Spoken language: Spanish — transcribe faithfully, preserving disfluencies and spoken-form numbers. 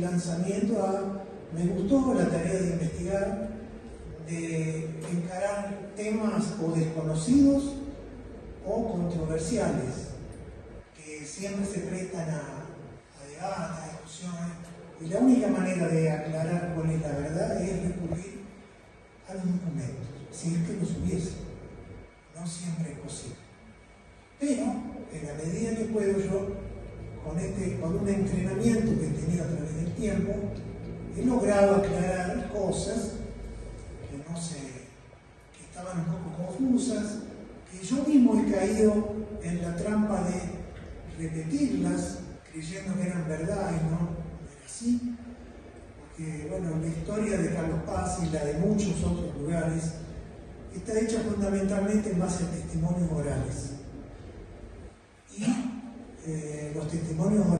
lanzamiento a, me gustó la tarea de investigar, de encarar temas o desconocidos o controversiales, que siempre se prestan a, a debates, a discusiones, y la única manera de aclarar cuál es la verdad es recurrir a los documentos, si es que los hubiese. No siempre es posible. Pero, en la medida que puedo yo, con, este, con un entrenamiento que he tenido a través del tiempo, he logrado aclarar cosas que no sé, que estaban un poco confusas, que yo mismo he caído en la trampa de repetirlas, creyendo que eran verdad y no, no era así. Porque, bueno, la historia de Carlos Paz y la de muchos otros lugares está hecha fundamentalmente en base a testimonios orales. Y eh, los testimonios orales